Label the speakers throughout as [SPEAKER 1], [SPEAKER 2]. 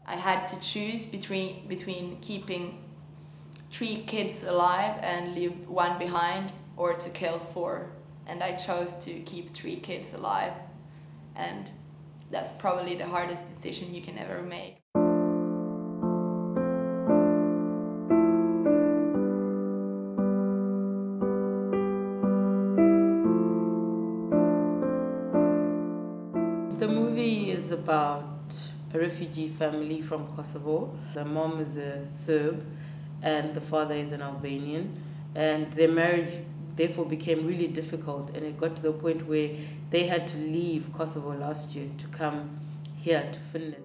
[SPEAKER 1] I had to choose between keeping 3 kids alive and leave 1 behind, or to kill 4. And I chose to keep 3 kids alive. And that's probably the hardest decision you can ever make.
[SPEAKER 2] The movie is about a refugee family from Kosovo. The mom is a Serb and the father is an Albanian, and their marriage therefore became really difficult, and it got to the point where they had to leave Kosovo last year to come here to Finland.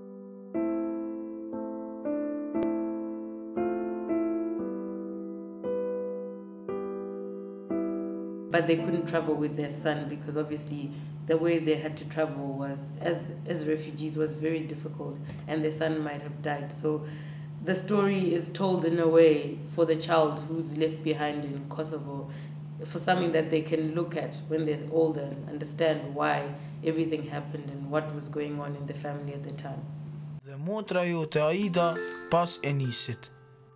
[SPEAKER 2] But they couldn't travel with their son because obviously the way they had to travel was, as refugees, was very difficult, and their son might have died. So the story is told in a way for the child who's left behind in Kosovo, for something that they can look at when they're older and understand why everything happened and what was going on in the family at the time.
[SPEAKER 3] Dhe motra jote Aida pas e nisit.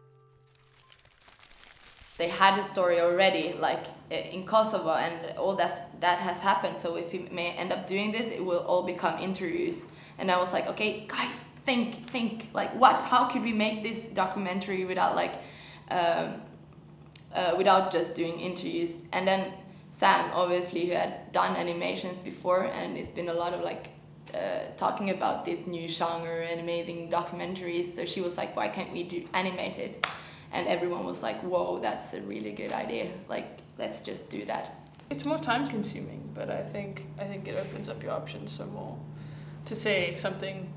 [SPEAKER 1] They had a story already, like in Kosovo, and all that has happened. So if we may end up doing this, it will all become interviews. And I was like, okay, guys, think, like how could we make this documentary without without just doing interviews? And then Sam, obviously, who had done animations before, and it's been a lot of talking about this new genre and amazing documentaries. So she was like, why can't we do animated? And everyone was like, whoa, that's a really good idea. Like, let's just do that.
[SPEAKER 4] It's more time consuming, but I think it opens up your options some more. To say something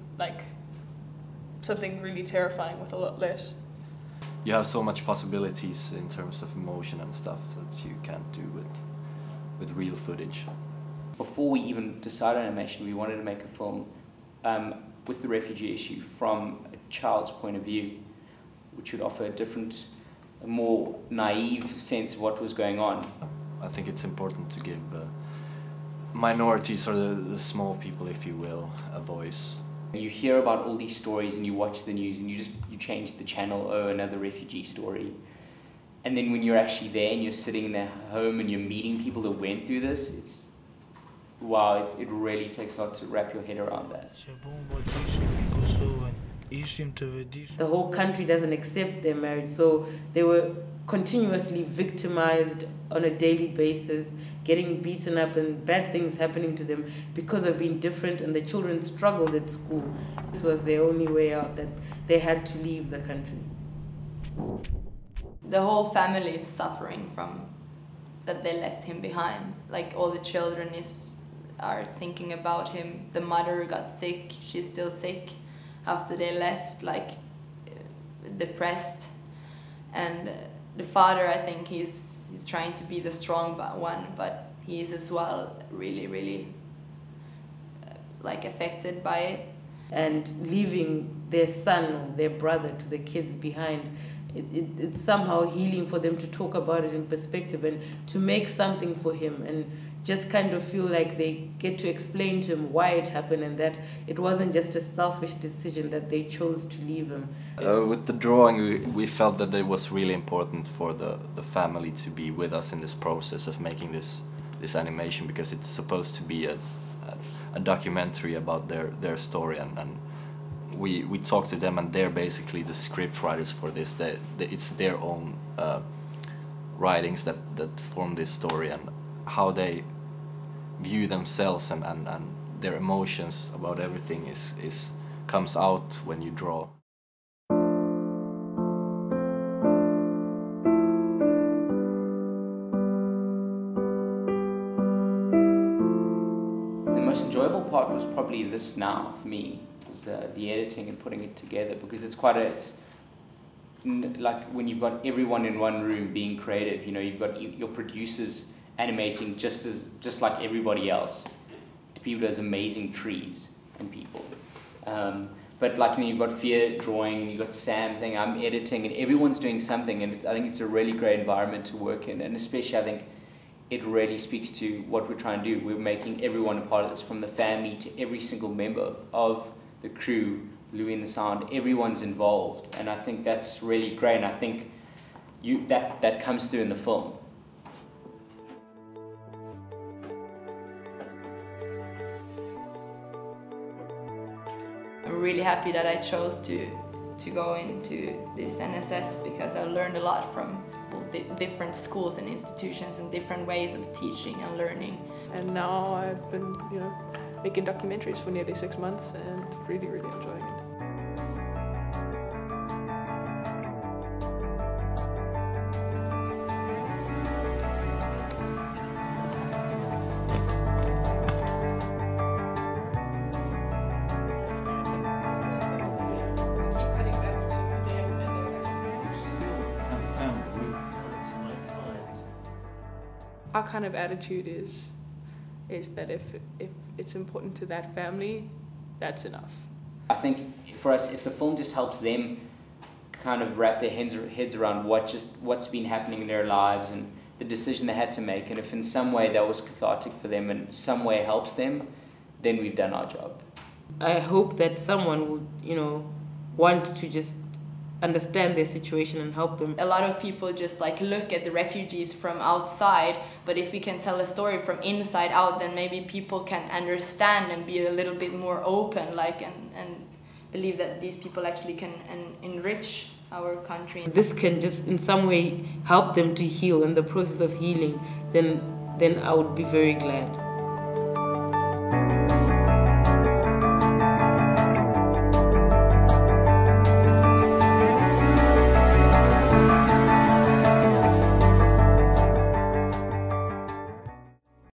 [SPEAKER 4] really terrifying with a lot less.
[SPEAKER 5] You have so much possibilities in terms of emotion and stuff that you can't do with real footage.
[SPEAKER 6] Before we even decided on animation, we wanted to make a film with the refugee issue from a child's point of view, which would offer a more naive sense of what was going on.
[SPEAKER 5] I think it's important to give minorities, or the small people, if you will, a voice.
[SPEAKER 6] You hear about all these stories and you watch the news and you change the channel, oh, another refugee story. And then when you're actually there and you're sitting in their home and you're meeting people that went through this, it's, wow, it really takes a lot to wrap your head around that.
[SPEAKER 2] The whole country doesn't accept their marriage, so they were continuously victimized on a daily basis, getting beaten up and bad things happening to them because of being different, and the children struggled at school. This was their only way out, that they had to leave the country.
[SPEAKER 1] The whole family is suffering from that they left him behind. Like, all the children are thinking about him. The mother got sick, she's still sick after they left, like depressed. And the father, I think he's trying to be the strong one, but he is as well really affected by it.
[SPEAKER 2] And leaving their son or their brother to the kids behind, it's somehow healing for them to talk about it in perspective and to make something for him, and just kind of feel like they get to explain to him why it happened, and that it wasn't just a selfish decision that they chose to leave him.
[SPEAKER 5] With the drawing, we felt that it was really important for the family to be with us in this process of making this animation, because it's supposed to be a documentary about their story, and we talked to them, and they're basically the script writers for this. It's their own writings that form this story, and how they view themselves and their emotions about everything comes out when you draw.
[SPEAKER 6] The most enjoyable part was probably this now for me, was the editing and putting it together, because it's like when you've got everyone in one room being creative, you know, you've got your producers animating just like everybody else. People does amazing trees and people. But like, you know, you've got Fia drawing, you've got Sam thing, I'm editing, and everyone's doing something, and I think it's a really great environment to work in, and especially I think it really speaks to what we're trying to do. We're making everyone a part of this, from the family to every single member of the crew, Louis and the Sound, everyone's involved, and I think that's really great, and I think that comes through in the film.
[SPEAKER 1] I'm really happy that I chose to go into this NSS because I learned a lot from different schools and institutions and different ways of teaching and learning.
[SPEAKER 4] And now I've been, making documentaries for nearly 6 months and really, really enjoying it. Our kind of attitude is that if it's important to that family, that's enough.
[SPEAKER 6] I think for us, if the film just helps them kind of wrap their heads around what's been happening in their lives and the decision they had to make, and if in some way that was cathartic for them and some way helps them, then we've done our job.
[SPEAKER 2] I hope that someone will, want to just understand their situation and help them.
[SPEAKER 1] A lot of people just look at the refugees from outside, but if we can tell a story from inside out, then maybe people can understand and be a little bit more open, and believe that these people actually can enrich our country.
[SPEAKER 2] This can just in some way help them to heal in the process of healing, then I would be very glad.